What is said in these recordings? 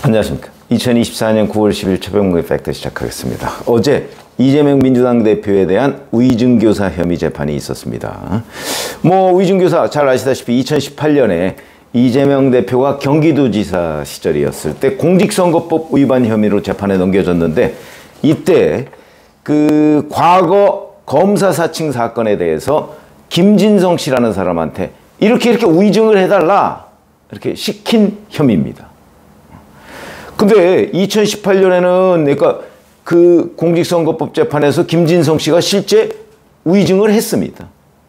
안녕하십니까. 2024년 9월 10일 최병무의 팩트 시작하겠습니다. 어제 이재명 민주당 대표에 대한 위증교사 혐의 재판이 있었습니다. 위증교사 잘 아시다시피 2018년에 이재명 대표가 경기도지사 시절이었을 때 공직선거법 위반 혐의로 재판에 넘겨졌는데, 이때 그 과거 검사 사칭 사건에 대해서 김진성 씨라는 사람한테 이렇게 위증을 해달라 이렇게 시킨 혐의입니다. 근데 2018년에는 그러니까 그 공직선거법 재판에서 김진성 씨가 실제 위증을 했습니다.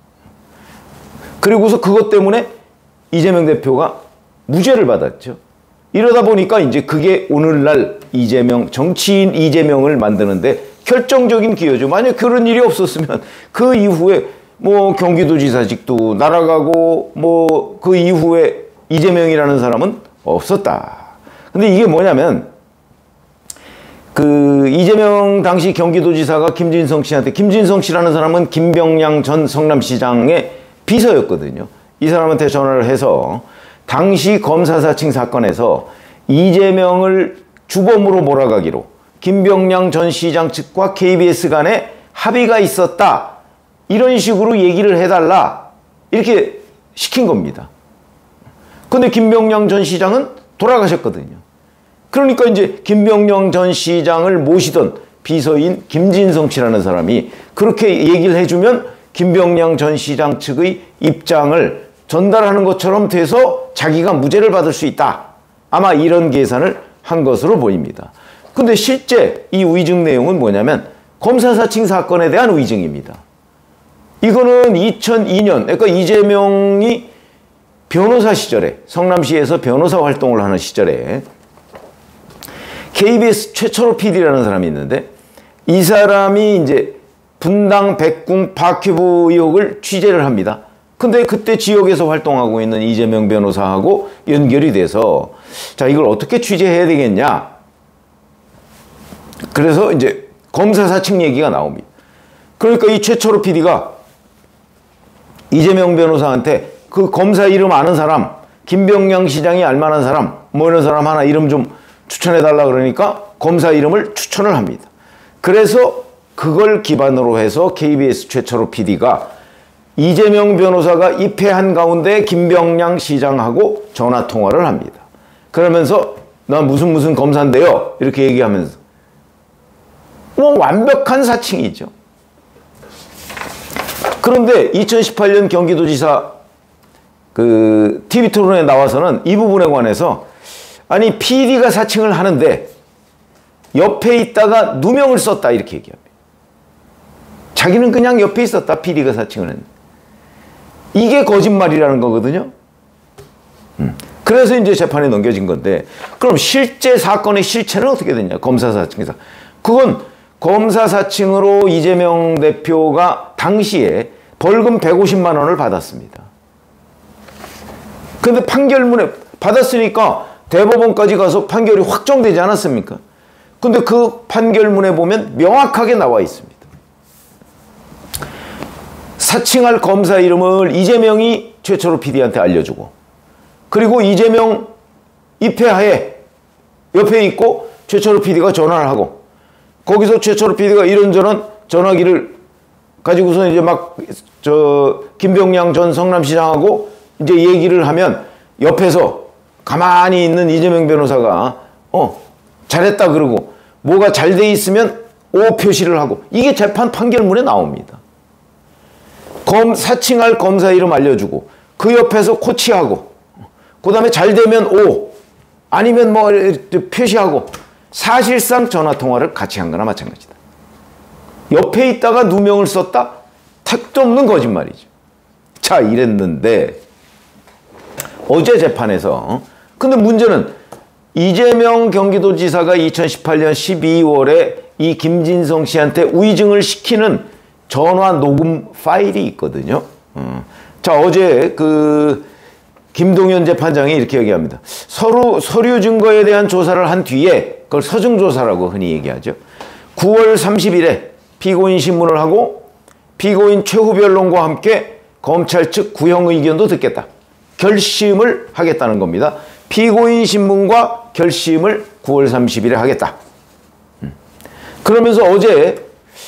그리고서 그것 때문에 이재명 대표가 무죄를 받았죠. 이러다 보니까 이제 그게 오늘날 정치인 이재명을 만드는데 결정적인 기여죠. 만약 그런 일이 없었으면 그 이후에 경기도지사직도 날아가고 그 이후에 이재명이라는 사람은 없었다. 근데 이게 뭐냐면 그 이재명 당시 경기도지사가 김진성 씨한테, 김진성 씨라는 사람은 김병량 전 성남시장의 비서였거든요. 이 사람한테 전화를 해서 당시 검사 사칭 사건에서 이재명을 주범으로 몰아가기로 김병량 전 시장 측과 KBS 간에 합의가 있었다, 이런 식으로 얘기를 해달라 이렇게 시킨 겁니다. 근데 김병량 전 시장은 돌아가셨거든요. 그러니까 이제 김병량 전 시장을 모시던 비서인 김진성 씨라는 사람이 그렇게 얘기를 해주면 김병량 전 시장 측의 입장을 전달하는 것처럼 돼서 자기가 무죄를 받을 수 있다. 아마 이런 계산을 한 것으로 보입니다. 근데 실제 이 위증 내용은 뭐냐면 검사 사칭 사건에 대한 위증입니다. 이거는 2002년, 그러니까 이재명이 변호사 시절에, 성남시에서 변호사 활동을 하는 시절에 KBS 최철호 PD라는 사람이 있는데, 이 사람이 이제 분당 백궁 박회부 의혹을 취재를 합니다. 근데 그때 지역에서 활동하고 있는 이재명 변호사하고 연결이 돼서, 자, 이걸 어떻게 취재해야 되겠냐. 그래서 이제 검사 사칭 얘기가 나옵니다. 그러니까 이 최철호 PD가 이재명 변호사한테 그 검사 이름 아는 사람, 김병량 시장이 알만한 사람, 이런 사람 하나 이름 좀 추천해달라 그러니까 검사 이름을 추천을 합니다. 그래서 그걸 기반으로 해서 KBS 최철호 PD가 이재명 변호사가 입회한 가운데 김병량 시장하고 전화통화를 합니다. 그러면서 나 무슨 검사인데요, 이렇게 얘기하면서 완벽한 사칭이죠. 그런데 2018년 경기도지사 그 TV 토론에 나와서는 이 부분에 관해서, 아니 PD가 사칭을 하는데 옆에 있다가 누명을 썼다 이렇게 얘기합니다. 자기는 그냥 옆에 있었다, PD가 사칭을 했는데. 이게 거짓말이라는 거거든요. 그래서 이제 재판에 넘겨진 건데, 그럼 실제 사건의 실체는 어떻게 됐냐? 검사 사칭에서. 그건 검사 사칭으로 이재명 대표가 당시에 벌금 150만 원을 받았습니다. 근데 판결문에 받았으니까 대법원까지 가서 판결이 확정되지 않았습니까? 근데 그 판결문에 보면 명확하게 나와 있습니다. 사칭할 검사 이름을 이재명이 최철호 PD한테 알려주고, 그리고 이재명 입회하에 옆에 있고 최철호 PD가 전화를 하고, 거기서 최철호 PD가 이런저런 전화기를 가지고서 이제 김병량 전 성남시장하고 이제 얘기를 하면 옆에서 가만히 있는 이재명 변호사가 잘했다 그러고, 뭐가 잘 돼 있으면 O 표시를 하고, 이게 재판 판결문에 나옵니다. 사칭할 검사 이름 알려주고, 그 옆에서 코치하고, 그 다음에 잘 되면 O, 아니면 표시하고, 사실상 전화통화를 같이 한 거나 마찬가지다. 옆에 있다가 누명을 썼다? 택도 없는 거짓말이죠. 자, 이랬는데 어제 재판에서, 근데 문제는 이재명 경기도지사가 2018년 12월에 이 김진성 씨한테 위증을 시키는 전화 녹음 파일이 있거든요. 자, 어제 그 김동연 재판장이 이렇게 얘기합니다. 서류 증거에 대한 조사를 한 뒤에, 그걸 서증조사라고 흔히 얘기하죠. 9월 30일에 피고인 신문을 하고 피고인 최후 변론과 함께 검찰 측 구형 의견도 듣겠다, 결심을 하겠다는 겁니다. 피고인 신문과 결심을 9월 30일에 하겠다. 그러면서 어제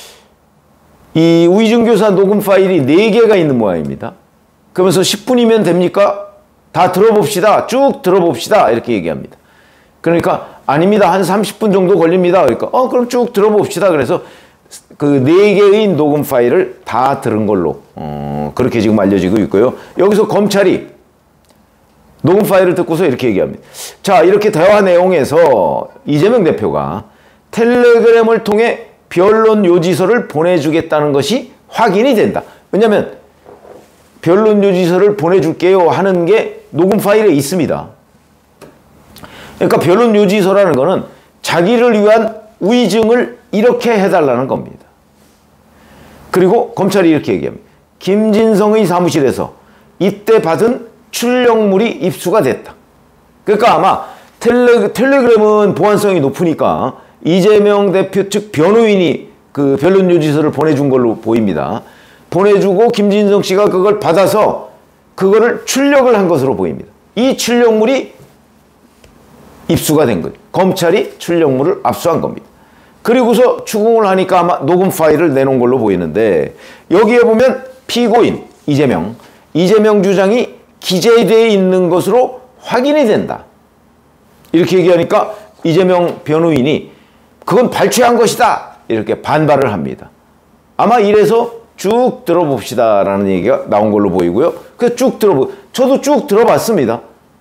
이 우이증교사 녹음 파일이 4개가 있는 모양입니다. 그러면서 10분이면 됩니까? 다 들어봅시다. 쭉 들어봅시다. 이렇게 얘기합니다. 그러니까 아닙니다. 한 30분 정도 걸립니다. 그러니까 그럼 쭉 들어봅시다. 그래서 그 4개의 녹음 파일을 다 들은 걸로 그렇게 지금 알려지고 있고요. 여기서 검찰이 녹음 파일을 듣고서 이렇게 얘기합니다. 자, 이렇게 대화 내용에서 이재명 대표가 텔레그램을 통해 변론 요지서를 보내주겠다는 것이 확인이 된다. 왜냐하면 변론 요지서를 보내줄게요 하는 게 녹음 파일에 있습니다. 그러니까 변론 요지서라는 거는 자기를 위한 위증을 이렇게 해달라는 겁니다. 그리고 검찰이 이렇게 얘기합니다. 김진성의 사무실에서 이때 받은 출력물이 입수가 됐다. 그러니까 아마 텔레그램은 보안성이 높으니까 이재명 대표 측 변호인이 그 변론 요지서를 보내준 걸로 보입니다. 보내주고 김진성 씨가 그걸 받아서 그거를 출력을 한 것으로 보입니다. 이 출력물이 입수가 된 거죠. 검찰이 출력물을 압수한 겁니다. 그리고서 추궁을 하니까 아마 녹음 파일을 내놓은 걸로 보이는데 여기에 보면 피고인 이재명 주장이 기재되어 있는 것으로 확인이 된다. 이렇게 얘기하니까 이재명 변호인이 그건 발췌한 것이다. 이렇게 반발을 합니다. 아마 이래서 쭉 들어봅시다 라는 얘기가 나온 걸로 보이고요. 그래서 저도 쭉 들어봤습니다.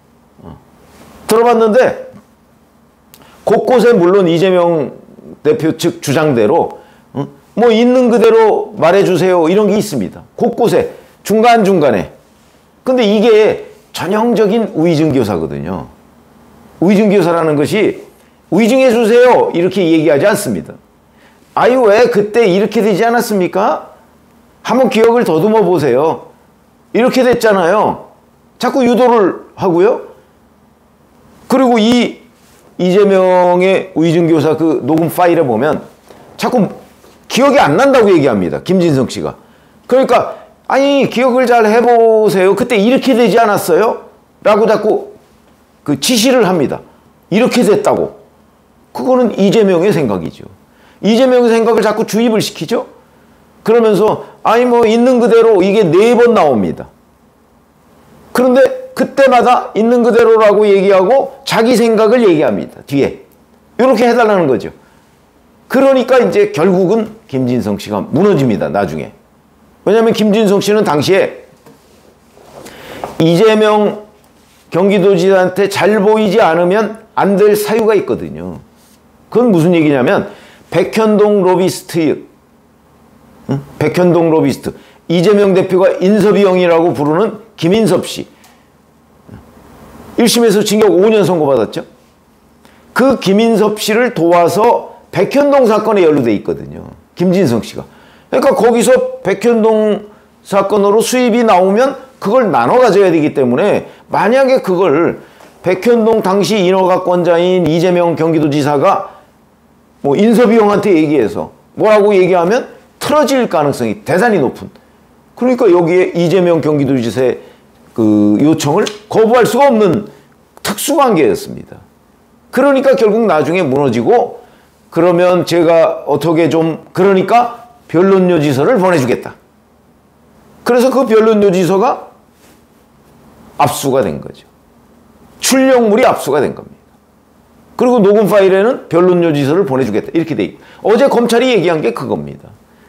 들어봤는데 곳곳에 물론 이재명 대표 측 주장대로 뭐 있는 그대로 말해주세요 이런 게 있습니다. 곳곳에 중간중간에. 근데 이게 전형적인 우이증교사거든요. 우이증교사라는 것이 위증해주세요 이렇게 얘기하지 않습니다. 아유 왜 그때 이렇게 되지 않았습니까? 한번 기억을 더듬어 보세요. 이렇게 됐잖아요. 자꾸 유도를 하고요. 그리고 이 이재명의 위증교사 그 녹음 파일에 보면 자꾸 기억이 안 난다고 얘기합니다. 김진성 씨가. 그러니까 아니 기억을 잘 해보세요. 그때 이렇게 되지 않았어요? 라고 자꾸 그 지시를 합니다. 이렇게 됐다고. 그거는 이재명의 생각이죠. 이재명의 생각을 자꾸 주입을 시키죠. 그러면서 아니 뭐 있는 그대로 이게 4번 나옵니다. 그런데 그때마다 있는 그대로라고 얘기하고 자기 생각을 얘기합니다. 뒤에. 이렇게 해달라는 거죠. 그러니까 이제 결국은 김진성 씨가 무너집니다. 나중에. 왜냐하면 김진성 씨는 당시에 이재명 경기도지사한테 잘 보이지 않으면 안 될 사유가 있거든요. 그건 무슨 얘기냐면 백현동 로비스트 이재명 대표가 인섭이 형이라고 부르는 김인섭 씨 1심에서 징역 5년 선고받았죠. 그 김인섭 씨를 도와서 백현동 사건에 연루돼 있거든요. 김진성 씨가. 그러니까 거기서 백현동 사건으로 수입이 나오면 그걸 나눠 가져야 되기 때문에 만약에 그걸 백현동 당시 인허가권자인 이재명 경기도지사가 뭐 인섭이 형한테 얘기해서 뭐라고 얘기하면 틀어질 가능성이 대단히 높은. 그러니까 여기에 이재명 경기도지사의 그 요청을 거부할 수가 없는 특수관계였습니다. 그러니까 결국 나중에 무너지고 그러면 제가 어떻게 좀 그러니까 변론요지서를 보내주겠다. 그래서 그 변론요지서가 압수가 된 거죠. 출력물이 압수가 된 겁니다. 그리고 녹음 파일에는 변론요지서를 보내주겠다. 이렇게 돼 있고. 어제 검찰이 얘기한 게 그겁니다.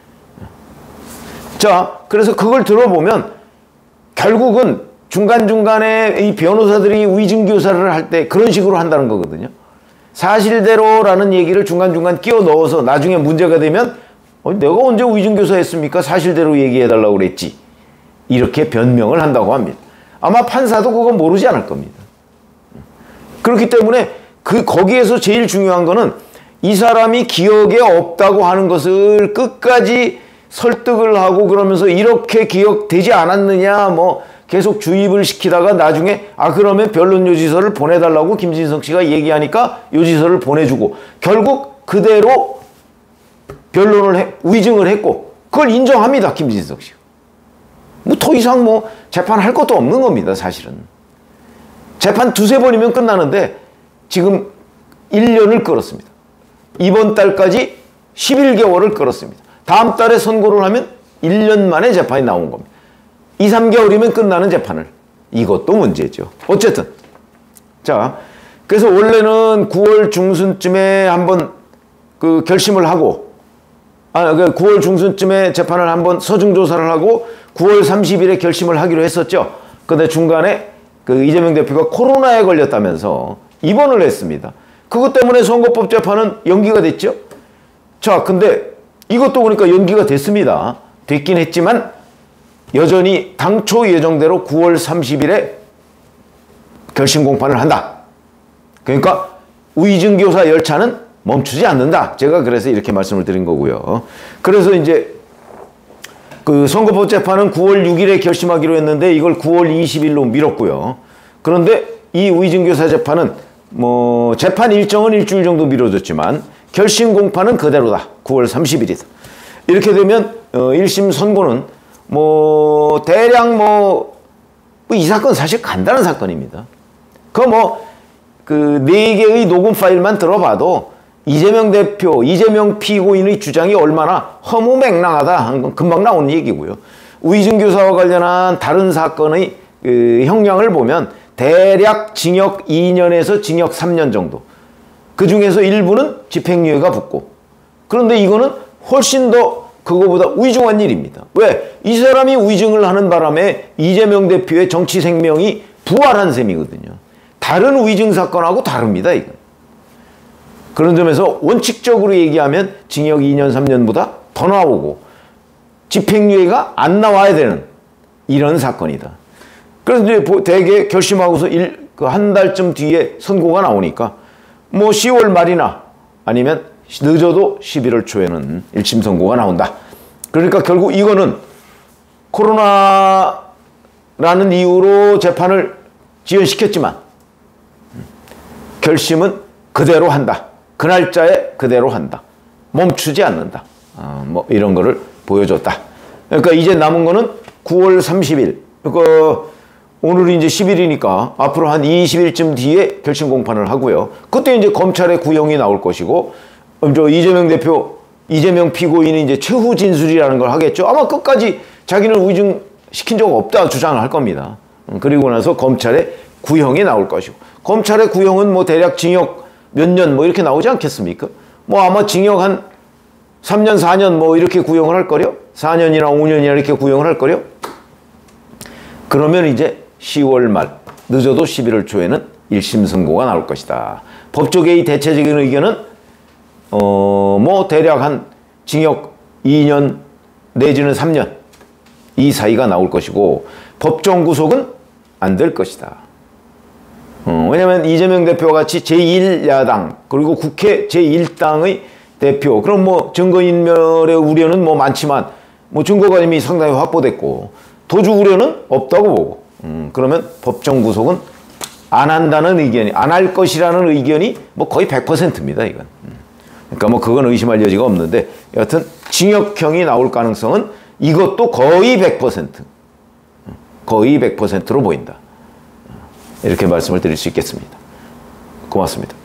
자, 그래서 그걸 들어보면 결국은 중간중간에 이 변호사들이 위증교사를 할 때 그런 식으로 한다는 거거든요. 사실대로라는 얘기를 중간중간 끼워 넣어서 나중에 문제가 되면 내가 언제 위증교사 했습니까? 사실대로 얘기해달라고 그랬지. 이렇게 변명을 한다고 합니다. 아마 판사도 그건 모르지 않을 겁니다. 그렇기 때문에 거기에서 제일 중요한 거는 이 사람이 기억에 없다고 하는 것을 끝까지 설득을 하고 그러면서 이렇게 기억되지 않았느냐 뭐 계속 주입을 시키다가 나중에 그러면 변론요지서를 보내달라고 김진성 씨가 얘기하니까 요지서를 보내주고 결국 그대로 변론을 위증을 했고 그걸 인정합니다. 김진성 씨가. 뭐 더 이상 뭐 재판할 것도 없는 겁니다. 사실은. 재판 두세 번이면 끝나는데 지금 1년을 끌었습니다. 이번 달까지 11개월을 끌었습니다. 다음 달에 선고를 하면 1년 만에 재판이 나온 겁니다. 2, 3개월이면 끝나는 재판을. 이것도 문제죠. 어쨌든 자, 그래서 원래는 9월 중순쯤에 한번 그 결심을 하고 9월 중순쯤에 재판을 한번 서중조사를 하고 9월 30일에 결심을 하기로 했었죠. 근데 중간에 그 이재명 대표가 코로나에 걸렸다면서 입원을 했습니다. 그것 때문에 선거법 재판은 연기가 됐죠. 자, 근데 이것도 보니까 연기가 됐습니다. 됐긴 했지만 여전히 당초 예정대로 9월 30일에 결심 공판을 한다. 그러니까 위증교사 열차는 멈추지 않는다. 제가 그래서 이렇게 말씀을 드린 거고요. 그래서 이제 그 선거법 재판은 9월 6일에 결심하기로 했는데 이걸 9월 20일로 미뤘고요. 그런데 이 위증교사 재판은 뭐 재판 일정은 일주일 정도 미뤄졌지만 결심 공판은 그대로다. 9월 30일이다. 이렇게 되면 1심 선고는 뭐 대략 이 사건 사실 간단한 사건입니다. 그 4개의 녹음 파일만 들어봐도 이재명 대표, 이재명 피고인의 주장이 얼마나 허무맹랑하다 하는 건 금방 나오는 얘기고요. 위증교사와 관련한 다른 사건의 그 형량을 보면 대략 징역 2년에서 징역 3년 정도. 그 중에서 일부는 집행유예가 붙고. 그런데 이거는 훨씬 더 그거보다 위중한 일입니다. 왜? 이 사람이 위증을 하는 바람에 이재명 대표의 정치 생명이 부활한 셈이거든요. 다른 위증 사건하고 다릅니다, 이건. 그런 점에서 원칙적으로 얘기하면 징역 2년, 3년보다 더 나오고 집행유예가 안 나와야 되는 이런 사건이다. 그래서 이제 대개 결심하고서 한 달쯤 뒤에 선고가 나오니까 뭐 10월 말이나 아니면 늦어도 11월 초에는 1심 선고가 나온다. 그러니까 결국 이거는 코로나라는 이유로 재판을 지연시켰지만 결심은 그대로 한다. 그 날짜에 그대로 한다. 멈추지 않는다. 뭐 이런 거를 보여줬다. 그러니까 이제 남은 거는 9월 30일. 그러니까 오늘이 이제 10일이니까 앞으로 한 20일쯤 뒤에 결심 공판을 하고요. 그때 이제 검찰의 구형이 나올 것이고, 이재명 대표, 이재명 피고인이 이제 최후 진술이라는 걸 하겠죠. 아마 끝까지 자기는 위증 시킨 적 없다 주장을 할 겁니다. 그리고 나서 검찰의 구형이 나올 것이고, 검찰의 구형은 뭐 대략 징역 몇 년 뭐 이렇게 나오지 않겠습니까? 뭐 아마 징역 한 3년, 4년 뭐 이렇게 구형을 할 거려? 4년이나 5년이나 이렇게 구형을 할 거려? 그러면 이제 10월 말, 늦어도 11월 초에는 1심 선고가 나올 것이다. 법조계의 대체적인 의견은 뭐 대략 한 징역 2년 내지는 3년 이 사이가 나올 것이고 법정 구속은 안 될 것이다. 왜냐하면 이재명 대표와 같이 제1야당 그리고 국회 제1당의 대표, 그럼 뭐 증거인멸의 우려는 뭐 많지만 뭐 증거가 이미 상당히 확보됐고 도주 우려는 없다고 보고, 그러면 법정 구속은 안 한다는 의견이, 안 할 것이라는 의견이 뭐 거의 100%입니다, 이건. 그러니까 뭐 그건 의심할 여지가 없는데, 여하튼 징역형이 나올 가능성은 이것도 거의 100%, 거의 100%로 보인다. 이렇게 말씀을 드릴 수 있겠습니다. 고맙습니다.